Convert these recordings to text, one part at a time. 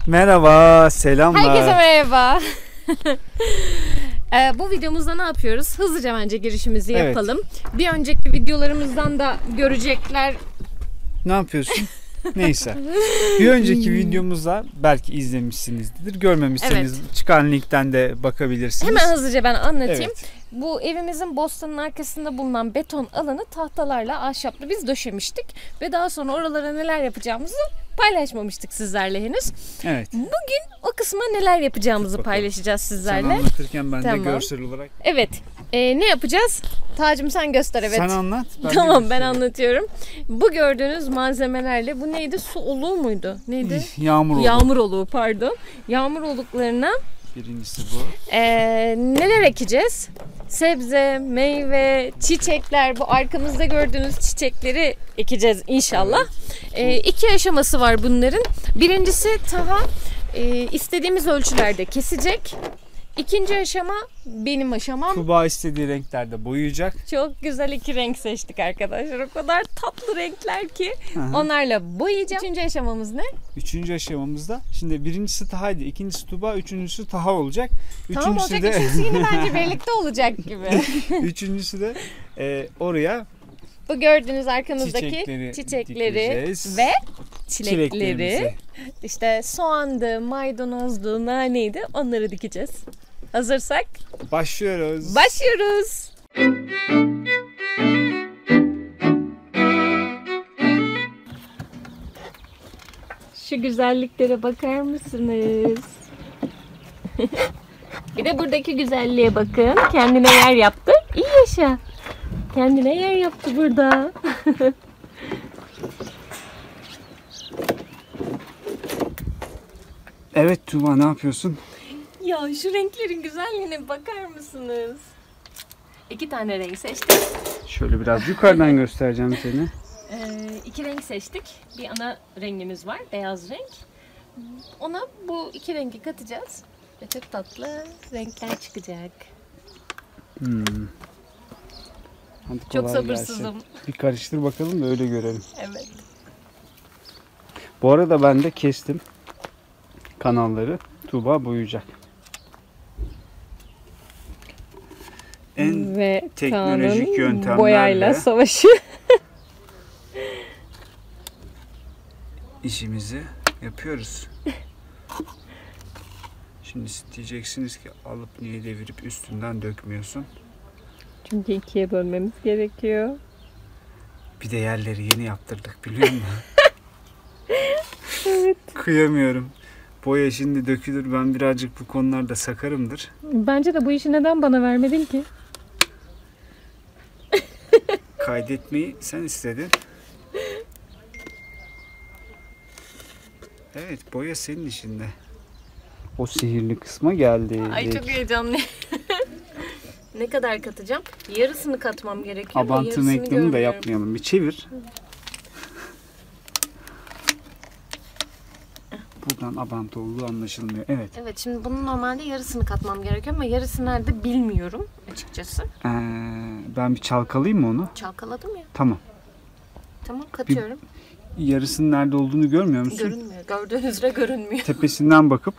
Merhaba, selamlar. Herkese merhaba. Bu videomuzda ne yapıyoruz? Hızlıca bence girişimizi yapalım. Bir önceki videolarımızdan da görecekler. Ne yapıyorsun? Neyse. Bir önceki videomuzda belki izlemişsinizdir. Görmemişseniz çıkan linkten de bakabilirsiniz. Hemen hızlıca ben anlatayım. Evet. Bu evimizin Bostan'ın arkasında bulunan beton alanı tahtalarla, ahşapla biz döşemiştik. Ve daha sonra oralara neler yapacağımızı paylaşmamıştık sizlerle henüz. Evet. Bugün o kısma neler yapacağımızı paylaşacağız sizlerle. Sen anlatırken ben de görsel olarak. Evet. Ne yapacağız? Tacım sen göster, evet. Sen anlat. Tamam, ben anlatıyorum. Bu gördüğünüz malzemelerle, bu neydi? Su oluğu muydu? Neydi? Yağmur oluğu. Yağmur oluğu, pardon. Yağmur oluklarına birincisi bu. Neler ekeceğiz? Sebze, meyve, çiçekler, bu arkamızda gördüğünüz çiçekleri ekeceğiz inşallah. Evet. 2 aşaması var bunların. Birincisi Taha istediğimiz ölçülerde kesecek. İkinci aşama benim aşamam. Tuba istediği renklerde boyayacak. Çok güzel 2 renk seçtik arkadaşlar. O kadar tatlı renkler ki. Onlarla boyayacağım. Üçüncü aşamamız ne? Üçüncü aşamamızda şimdi birincisi Taha'ydı, ikincisi Tuba, üçüncüsü Taha olacak. Tamam, olacak. Üçüncüsü yine bence birlikte olacak gibi. Üçüncüsü de oraya bu gördüğünüz arkamızdaki çiçekleri ve çilekleri. İşte soğandı, maydanozdu, naneydi, onları dikeceğiz. Hazırsak başlıyoruz. Başlıyoruz. Şu güzelliklere bakar mısınız? Bir de buradaki güzelliğe bakın. Kendine yer yaptı. İyi yaşa. Kendine yer yaptı burada. Evet Tuba, ne yapıyorsun? Ya şu renklerin güzelliğine bakar mısınız? 2 tane renk seçtik. Şöyle biraz yukarıdan göstereceğim seni. 2 renk seçtik. Bir ana rengimiz var, beyaz renk. Ona bu 2 rengi katacağız. Ve çok tatlı renkler çıkacak. Hadi çok sabırsızım. Gelsin. Bir karıştır bakalım da öyle görelim. Evet. Bu arada ben de kestim kanalları. Tuğba boyayacak. En ve teknolojik yöntemlerle boyayla savaşı. işimizi yapıyoruz. Şimdi diyeceksiniz ki alıp niye devirip üstünden dökmüyorsun? Çünkü 2'ye bölmemiz gerekiyor. Bir de yerleri yeni yaptırdık, biliyor musun? Evet. Kıyamıyorum. Boya şimdi dökülür. Ben birazcık bu konularda sakarımdır. Bence de bu işi neden bana vermedin ki? Kaydetmeyi sen istedin. Evet, boya senin işinde. O sihirli kısma geldi. Ay çok heyecanlı. Ne kadar katacağım? Yarısını katmam gerekiyor. Abantı reklamını da yapmayalım. Bir çevir. Buradan abantı olduğu anlaşılmıyor. Evet. Evet, şimdi bunun normalde yarısını katmam gerekiyor ama yarısı nerede bilmiyorum açıkçası. Ben bir çalkalayayım mı onu? Çalkaladım ya. Tamam. Tamam, katıyorum. Yarısının nerede olduğunu görmüyor musun? Görünmüyor. Gördüğünüz üzere görünmüyor. Tepesinden bakıp.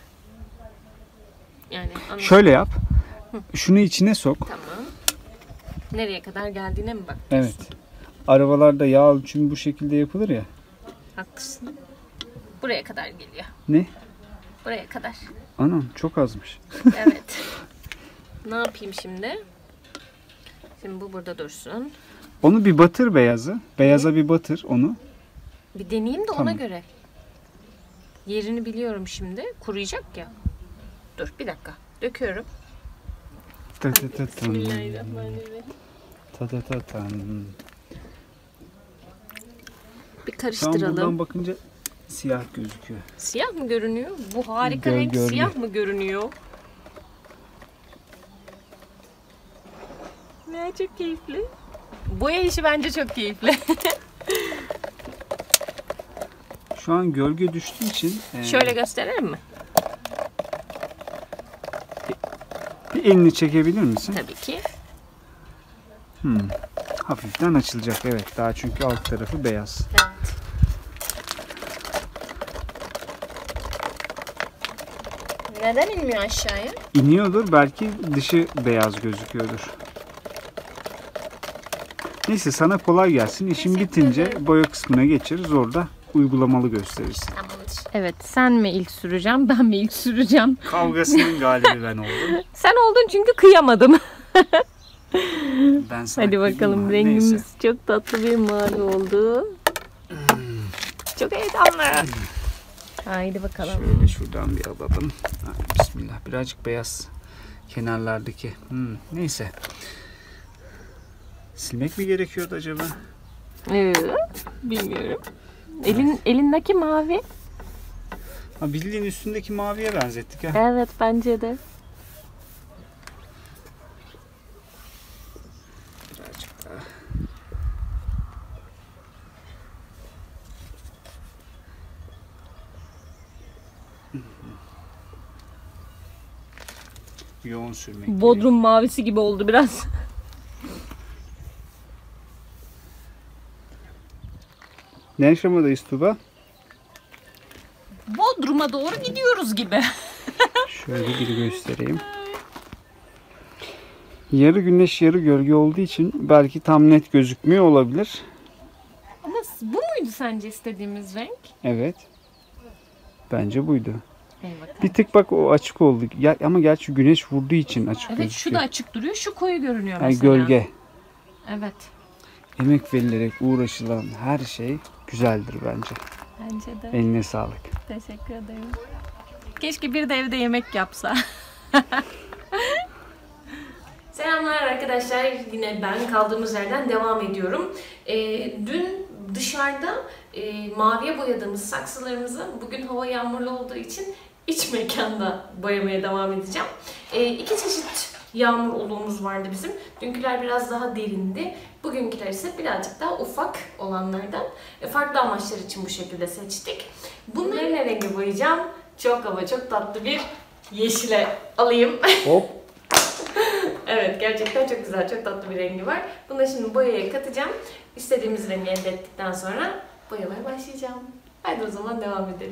Yani anladım. Şöyle yap. Şunu içine sok. Tamam. Nereye kadar geldiğine mi bak? Evet. Arabalarda yağ ölçümü bu şekilde yapılır ya. Haklısın. Buraya kadar geliyor. Ne? Buraya kadar. Anam çok azmış. Evet. Ne yapayım şimdi? Şimdi bu burada dursun. Onu bir batır beyazı. Beyaza bir batır onu. Bir deneyeyim de tamam. Ona göre. Yerini biliyorum şimdi. Kuruyacak ya. Dur bir dakika. Döküyorum. Bismillahirrahmanirrahim. Bir karıştıralım. Tam buradan bakınca siyah gözüküyor. Siyah mı görünüyor? Bu harika renk siyah mı görünüyor? Ne çok keyifli. Boya işi bence çok keyifli. Şu an gölge düştüğü için... Şöyle gösterelim mi? Bir elini çekebilir misin? Tabii ki. Hafiften açılacak, evet. Daha çünkü alt tarafı beyaz. Evet. Neden inmiyor aşağıya? İniyordur. Belki dışı beyaz gözüküyordur. Neyse sana kolay gelsin. İşin bitince boya kısmına geçeriz. Orada uygulamalı gösteririz. Tamamdır. Evet, sen mi ilk süreceğim, ben mi ilk süreceğim? Kavgasının galibi ben oldum. Sen oldun çünkü kıyamadım. Ben sana Hadi bakalım, kıyayım. rengimiz Neyse. çok tatlı bir mavi oldu. Çok heyecanlı. Haydi bakalım. Şöyle şuradan bir alalım. Bismillah. Birazcık beyaz kenarlardaki. Neyse. Silmek mi gerekiyordu acaba? Bilmiyorum. Elindeki mavi. Ha, bildiğin üstündeki maviye benzettik ha. Evet, bence de. Birazcık daha. Yoğun sürmek. Bodrum mavisi gibi oldu biraz. Ne aşamadayız Tuba? Bodrum'a doğru gidiyoruz gibi. Şöyle bir göstereyim. Yarı güneş yarı gölge olduğu için belki tam net gözükmüyor olabilir. Bu muydu sence istediğimiz renk? Evet. Bence buydu. Evet. Bir tık bak o açık oldu. Ya, ama gerçi güneş vurduğu için açık Evet, şu gözüküyor. da açık duruyor, şu koyu görünüyor Yani mesela. gölge. Evet. Emek verilerek uğraşılan her şey güzeldir bence. Bence de. Eline sağlık. Teşekkür ederim. Keşke bir de evde yemek yapsa. Selamlar arkadaşlar. Yine ben kaldığımız yerden devam ediyorum. Dün dışarıda maviye boyadığımız saksılarımızı bugün hava yağmurlu olduğu için iç mekanda boyamaya devam edeceğim. İki çeşit yağmur oluğumuz vardı bizim. Dünküler biraz daha derindi. Bugünküler ise birazcık daha ufak olanlardan. Farklı amaçlar için bu şekilde seçtik. Bunları ne renge boyayacağım? Çok ama çok tatlı bir yeşile alayım. Hop. Evet, gerçekten çok güzel, çok tatlı bir rengi var. Bunu da şimdi boyaya katacağım. İstediğimiz rengi elde ettikten sonra boyamaya başlayacağım. Hadi o zaman devam edelim.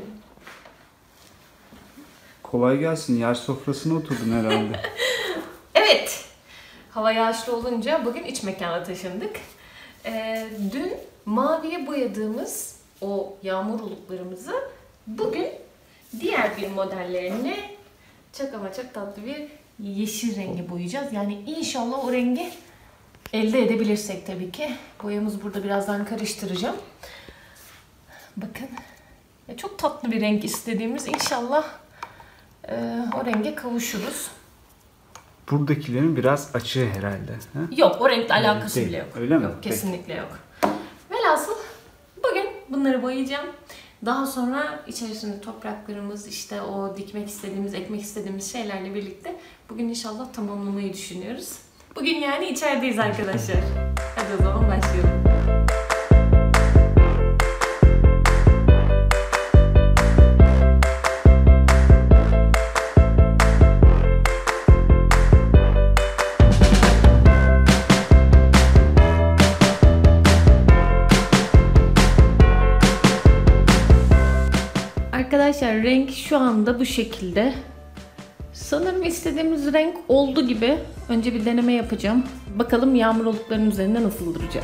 Kolay gelsin. Yer sofrasına oturdun herhalde. Evet, hava yağışlı olunca bugün iç mekana taşındık. Dün maviye boyadığımız o yağmur oluklarımızı bugün diğer bir modellerine çok ama çok tatlı bir yeşil rengi boyayacağız. Yani inşallah o rengi elde edebilirsek tabii ki. Boyamızı burada birazdan karıştıracağım. Bakın. Ya çok tatlı bir renk istediğimiz, inşallah o renge kavuşuruz. Buradakilerin biraz açığı herhalde. Ha? Yok, o renkle alakası Değil. bile yok. Öyle mi? Yok, kesinlikle yok. Velhasıl bugün bunları boyayacağım. Daha sonra içerisinde topraklarımız, işte o dikmek istediğimiz, ekmek istediğimiz şeylerle birlikte bugün inşallah tamamlamayı düşünüyoruz. Bugün yani içerideyiz arkadaşlar. Hadi o zaman başlayalım. Arkadaşlar renk şu anda bu şekilde. Sanırım istediğimiz renk oldu gibi. Önce bir deneme yapacağım. Bakalım yağmur oluklarının üzerinde nasıl duracak.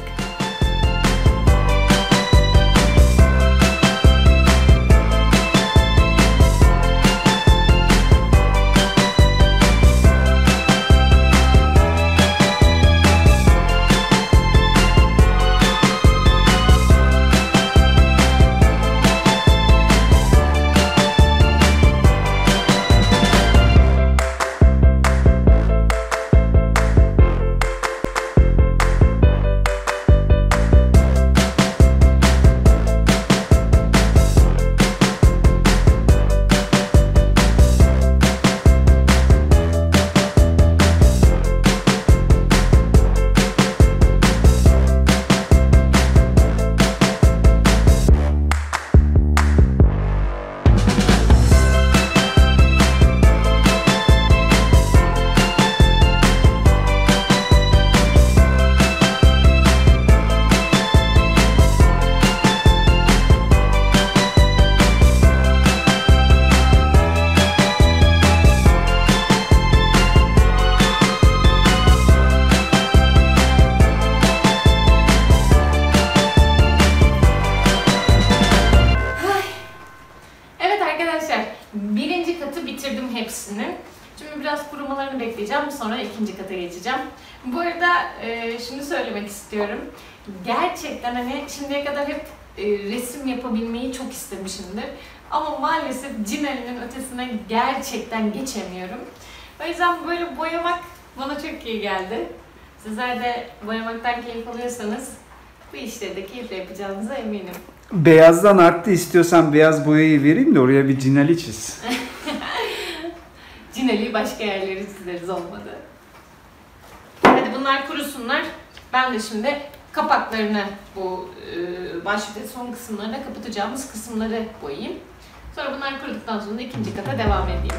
bitirdim hepsini. Şimdi biraz kurumalarını bekleyeceğim. Sonra ikinci kata geçeceğim. Bu arada şunu söylemek istiyorum. Gerçekten hani şimdiye kadar hep resim yapabilmeyi çok istemişimdir. Ama maalesef Cinali'nin ötesine gerçekten geçemiyorum. O yüzden böyle boyamak bana çok iyi geldi. Sizler de boyamaktan keyif alıyorsanız bu işleri de keyifle yapacağınıza eminim. Beyazdan arttı, istiyorsan beyaz boyayı vereyim de oraya bir Cinali çiz. Cinali'yi başka yerlere çizeriz olmadı. Hadi bunlar kurusunlar. Ben de şimdi kapaklarını, bu baş ve son kısımlarına kapatacağımız kısımları boyayayım. Sonra bunlar kuruduktan sonra ikinci kata devam edeyim.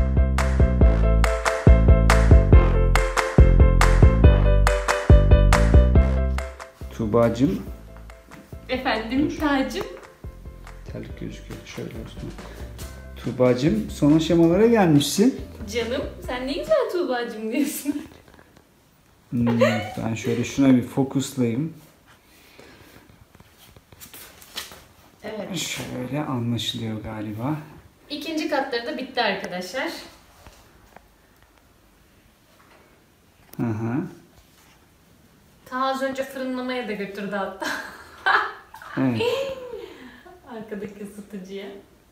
Tuğba'cığım. Efendim Tacım. Terlik gözüküyor. Şöyle olsun. Tuğba'cığım, son aşamalara gelmişsin. Canım sen ne güzel Tuğba'cığım diyorsun. Ben şöyle şuna bir fokuslayayım. Evet. Şöyle anlaşılıyor galiba. İkinci katları da bitti arkadaşlar. Hı hı. Ta az önce fırınlamaya da götürdü hatta. Evet. Arkadaki ısıtıcıya.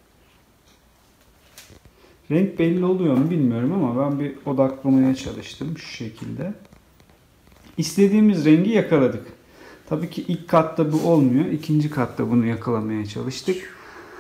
Renk belli oluyor mu bilmiyorum ama ben bir odaklamaya çalıştım şu şekilde. İstediğimiz rengi yakaladık. Tabii ki ilk katta bu olmuyor. İkinci katta bunu yakalamaya çalıştık.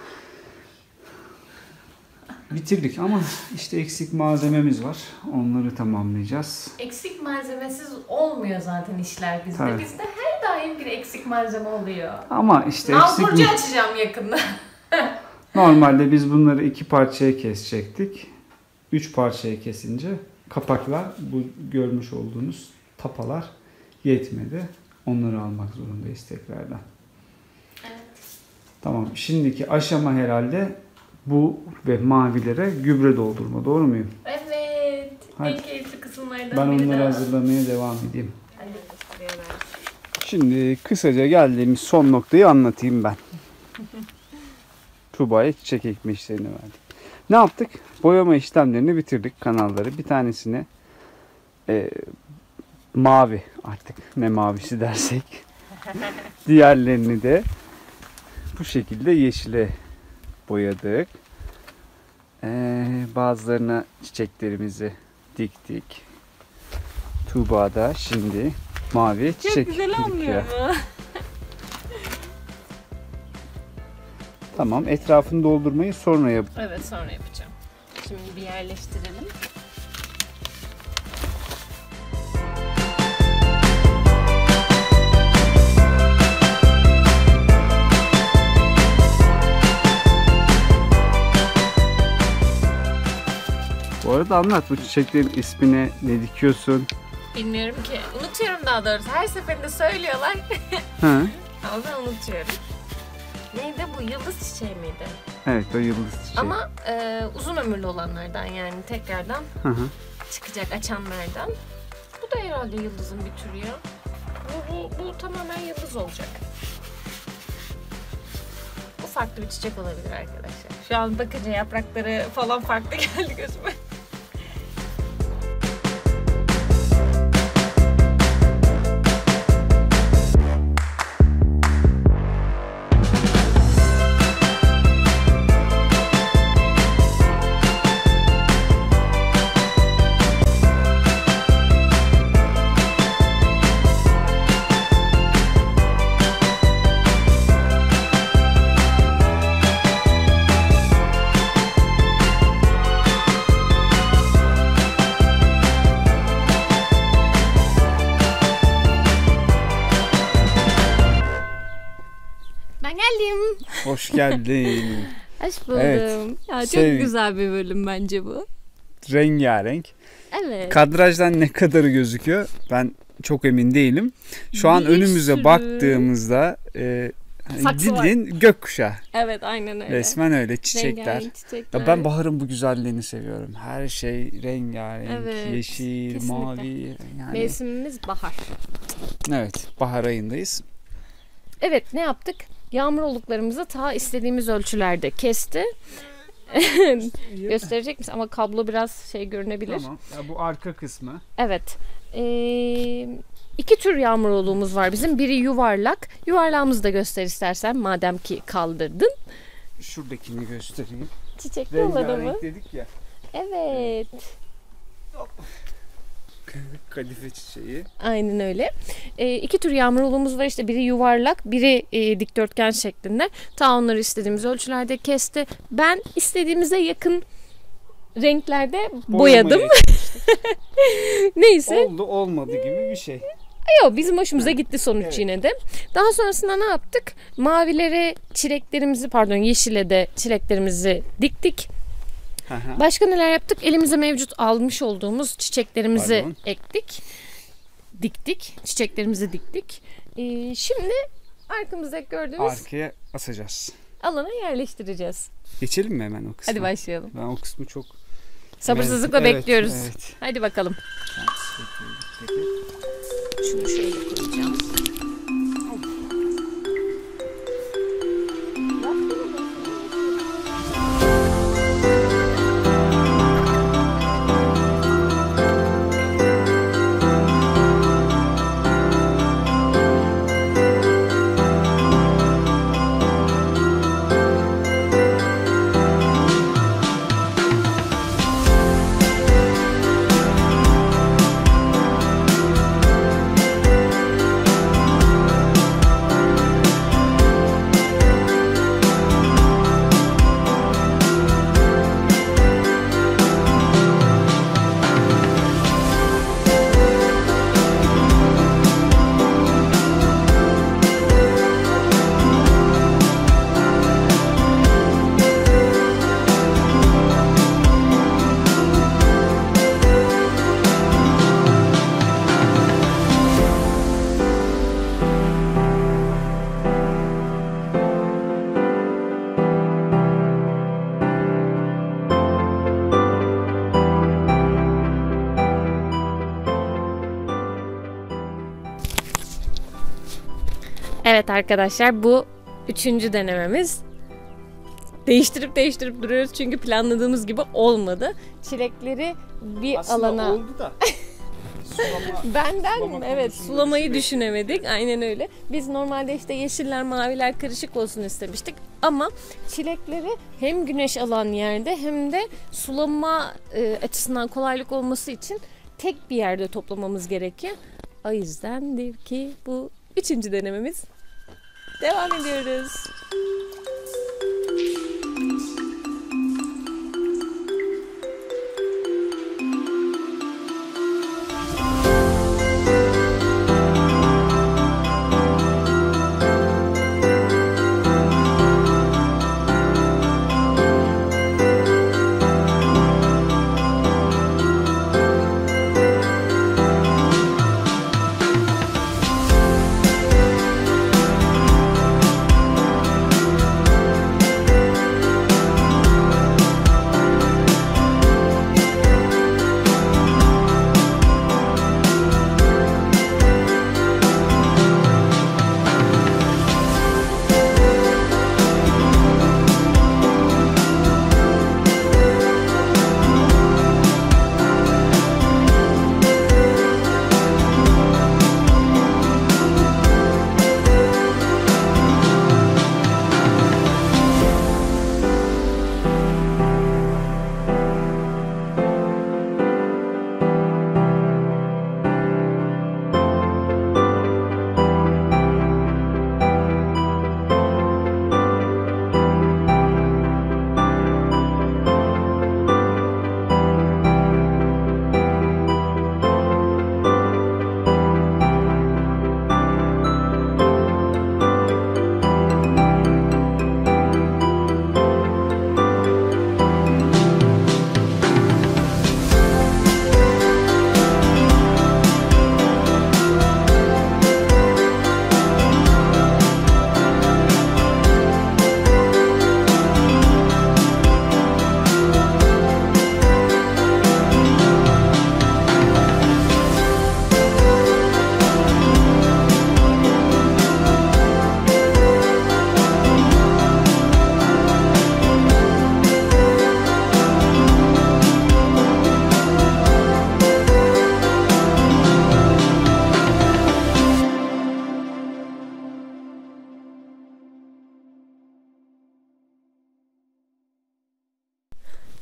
Bitirdik ama işte eksik malzememiz var. Onları tamamlayacağız. Eksik malzemesiz olmuyor zaten işler bizde. Tabii. Bizde her daim bir eksik malzeme oluyor. Ama işte Nalburcu açacağım yakında. Normalde biz bunları 2 parçaya kesecektik. 3 parçaya kesince kapaklar, bu görmüş olduğunuz tapalar yetmedi. Onları almak zorundayız tekrardan. Evet. Tamam. Şimdiki aşama herhalde bu ve mavilere gübre doldurma. Doğru muyum? Evet. Hadi. En keyifli kısımlardan Ben biri onları daha. hazırlamaya devam edeyim. Hadi gösteriyorlar. Şimdi kısaca geldiğimiz son noktayı anlatayım ben. Tuğba'ya çiçek ekme işlerini verdik. Ne yaptık? Boyama işlemlerini bitirdik, kanalları. Bir tanesini mavi, artık ne mavisi dersek. Diğerlerini de bu şekilde yeşile boyadık. Bazılarına çiçeklerimizi diktik. Tuğba da şimdi mavi çiçek Çok güzel olmuyor dikiyor. mu? Tamam, etrafını doldurmayı sonra yap. Evet, sonra yapacağım. Şimdi bir yerleştirelim. Bu arada anlat, bu çiçeklerin ismine ne dikiyorsun? Bilmiyorum ki. Unutuyorum daha doğrusu. Her seferinde söylüyorlar. Ha? Ama ben unutuyorum. Neydi bu? Yıldız çiçeği miydi? Evet, o yıldız çiçeği. Ama uzun ömürlü olanlardan, yani tekrardan Hı hı. çıkacak açanlardan. Bu da herhalde yıldızın bir türü ya. Bu tamamen yıldız olacak. Bu farklı bir çiçek olabilir arkadaşlar. Şu an bakınca yaprakları falan farklı geldi gözüme. Ben geldim. Hoş geldin. Hoş buldum. Evet. Ya çok güzel bir bölüm bence bu. Rengarenk. Evet. Kadrajdan ne kadarı gözüküyor ben çok emin değilim. Şu an Bir önümüze sürü baktığımızda saksı var. bildiğin gökkuşağı. Evet, aynen öyle. Resmen öyle, çiçekler. Rengarenk çiçekler. Ya ben baharın bu güzelliğini seviyorum. Her şey rengarenk, Evet, yeşil, kesinlikle. mavi. Yani, Mevsimimiz bahar. evet, bahar ayındayız. Evet, ne yaptık? Yağmur oluklarımızı ta istediğimiz ölçülerde kesti. Gösterecek misin? Ama kablo biraz şey görünebilir. Tamam. Ya bu arka kısmı. Evet. İki tür yağmur oluğumuz var bizim. Biri yuvarlak. Yuvarlağımızı da göster istersen madem ki kaldırdın. Şuradakini göstereyim. Çiçekli olanı mı? dedik ya. Evet. Kadife çiçeği. Aynen öyle. İki tür yağmur oluğumuz var işte. Biri yuvarlak, biri dikdörtgen şeklinde. Ta onları istediğimiz ölçülerde kesti. Ben istediğimize yakın renklerde boyadım. Neyse. Oldu olmadı gibi bir şey. Yok, bizim hoşumuza gitti sonuç Evet. yine de. Daha sonrasında ne yaptık? Mavilere yeşile de çileklerimizi diktik. Başka neler yaptık? Elimize mevcut almış olduğumuz çiçeklerimizi ektik. Diktik. Çiçeklerimizi diktik. Şimdi arkamızda gördüğümüz Arkaya asacağız. alana yerleştireceğiz. Geçelim mi hemen o kısmı? Hadi başlayalım. Ben o kısmı çok... Sabırsızlıkla Evet, bekliyoruz. evet. Hadi bakalım. Şunu şöyle koyacağım. Evet arkadaşlar, bu 3. denememiz. Değiştirip duruyoruz çünkü planladığımız gibi olmadı. Çilekleri bir Aslında alana... oldu da. Sulamayı düşünemedik. Aynen öyle. Biz normalde işte yeşiller, maviler karışık olsun istemiştik. Ama çilekleri hem güneş alan yerde hem de sulama açısından kolaylık olması için tek bir yerde toplamamız gerekiyor. O yüzdendir ki bu 3. denememiz. Devam ediyoruz.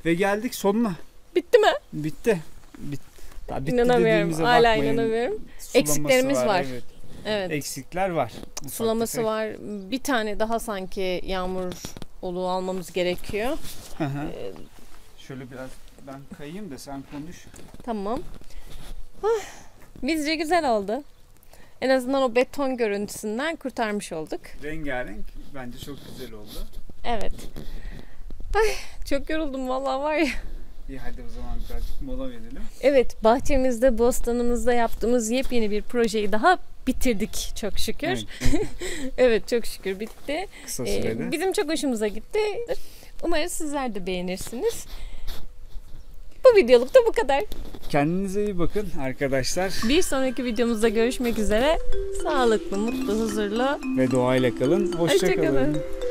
Ve geldik sonuna. Bitti mi? Bitti. Daha bitti İnanamıyorum. dediğimize Hala bakmayın. inanamıyorum. Sulaması Eksiklerimiz var. Evet. Evet. Eksikler var. Sulaması Ufak var. Bir tane daha sanki yağmur oluğu almamız gerekiyor. tefek. Hı hı. Şöyle biraz ben kayayım da sen konuş. Tamam. Bizce güzel oldu. En azından o beton görüntüsünden kurtarmış olduk. Rengarenk. Bence çok güzel oldu. Evet. Ay, çok yoruldum vallahi var ya. İyi hadi o zaman birazcık mola verelim. Evet, bahçemizde, bostanımızda yaptığımız yepyeni bir projeyi daha bitirdik çok şükür. Evet, Evet, çok şükür bitti. kısa sürede. Bizim çok hoşumuza gitti. Umarız sizler de beğenirsiniz. Bu videoluk da bu kadar. Kendinize iyi bakın arkadaşlar. Bir sonraki videomuzda görüşmek üzere. Sağlıklı, mutlu, huzurlu. Ve doğayla kalın. Hoşça Hoşça kalın. kalın.